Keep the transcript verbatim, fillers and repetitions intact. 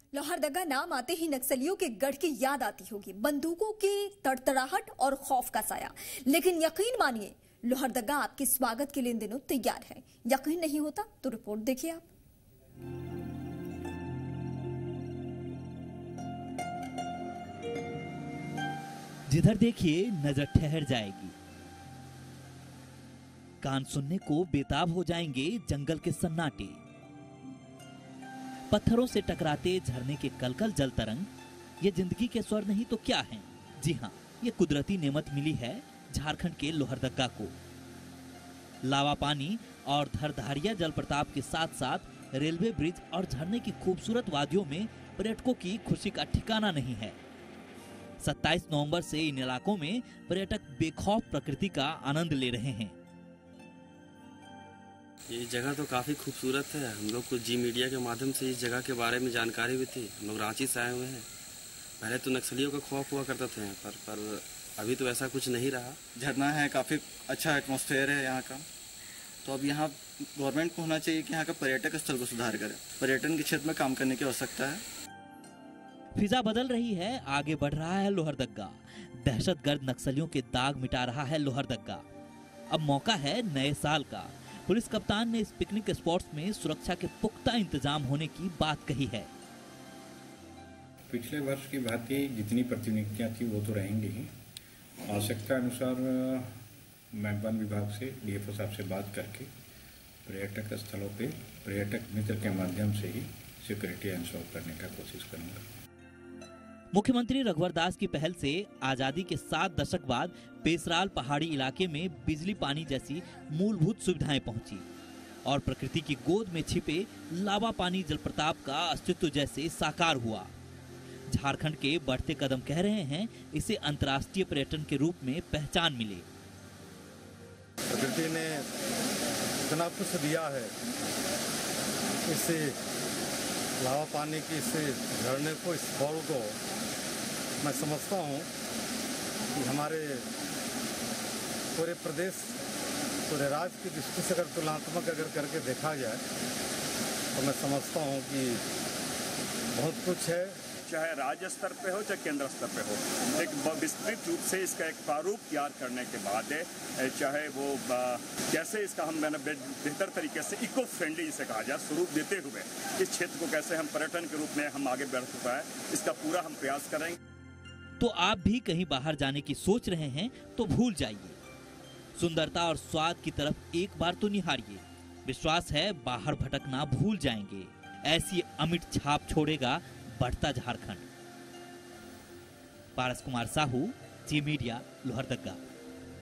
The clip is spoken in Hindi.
लोहरदगा नाम आते ही नक्सलियों के गढ़ की याद आती होगी, बंदूकों की तड़तड़ाहट और खौफ का साया। लेकिन यकीन मानिए, लोहरदगा आपके स्वागत के लिए इन दिनों तैयार है। यकीन नहीं होता तो रिपोर्ट देखिए आप। जिधर देखिए नजर ठहर जाएगी, कान सुनने को बेताब हो जाएंगे जंगल के सन्नाटे। पत्थरों से टकराते झरने के कलकल जल तरंग, ये जिंदगी के स्वर नहीं तो क्या हैं? जी हाँ, ये कुदरती नेमत मिली है झारखंड के लोहरदगा को। लावा पानी और धरधारिया जल प्रताप के साथ साथ रेलवे ब्रिज और झरने की खूबसूरत वादियों में पर्यटकों की खुशी का ठिकाना नहीं है। सत्ताईस नवंबर से इन इलाकों में पर्यटक बेखौफ प्रकृति का आनंद ले रहे हैं। ये जगह तो काफ़ी खूबसूरत है। हम लोग को जी मीडिया के माध्यम से इस जगह के बारे में जानकारी भी थी। हम लोग रांची से आए हुए हैं। पहले तो नक्सलियों का खौफ हुआ करता थे, पर पर अभी तो ऐसा कुछ नहीं रहा। झरना है, काफ़ी अच्छा एटमॉस्फेयर है यहाँ का। तो अब यहाँ गवर्नमेंट को होना चाहिए कि यहाँ का पर्यटक स्थल को सुधार करे। पर्यटन के क्षेत्र में काम करने की आवश्यकता है। फिजा बदल रही है, आगे बढ़ रहा है लोहरदगा। दहशतगर्द नक्सलियों के दाग मिटा रहा है लोहरदगा। अब मौका है नए साल का। पुलिस कप्तान ने इस पिकनिक स्पॉट्स में सुरक्षा के पुख्ता इंतजाम होने की बात कही है। पिछले वर्ष की भांति जितनी प्रतिनिधियां थी वो तो रहेंगी ही। आवश्यकता अनुसार मैं वन विभाग से डीएफओ साहब से बात करके पर्यटक स्थलों पे पर्यटक मित्र के माध्यम से ही सिक्योरिटी इंश्योर करने का कोशिश करूंगा। मुख्यमंत्री रघुवर दास की पहल से आजादी के सात दशक बाद पेसराल पहाड़ी इलाके में बिजली पानी जैसी मूलभूत सुविधाएं पहुंची और प्रकृति की गोद में छिपे लावा पानी जलप्रताप का अस्तित्व जैसे साकार हुआ। झारखंड के बढ़ते कदम कह रहे हैं इसे अंतर्राष्ट्रीय पर्यटन के रूप में पहचान मिले। प्रकृति ने इतना कुछ दिया है, इससे लावा पानी की इस झरने को, इस फॉल को मैं समझता हूँ कि हमारे पूरे प्रदेश, पूरे राज्य की दृष्टि से अगर तुलनात्मक अगर करके देखा जाए तो मैं समझता हूँ कि बहुत कुछ है। चाहे राज्य स्तर पे हो चाहे केंद्र स्तर पे हो, एक विस्तृत रूप से इसका एक प्रारूप तैयार करने के बाद चाहे वो कैसे इसका हम मैंने बेहतर तरीके से इको फ्रेंडली जिसे कहा जाए स्वरूप देते हुए इस क्षेत्र को कैसे हम पर्यटन के रूप में हम आगे बढ़ पाए, इसका पूरा हम प्रयास करेंगे। तो आप भी कहीं बाहर जाने की सोच रहे हैं तो भूल जाइए, सुंदरता और स्वाद की तरफ एक बार तो निहारिए। विश्वास है बाहर भटकना भूल जाएंगे। ऐसी अमिट छाप छोड़ेगा बढ़ता झारखंड। Paras Kumar Sahu, Zee media, Lohardaga.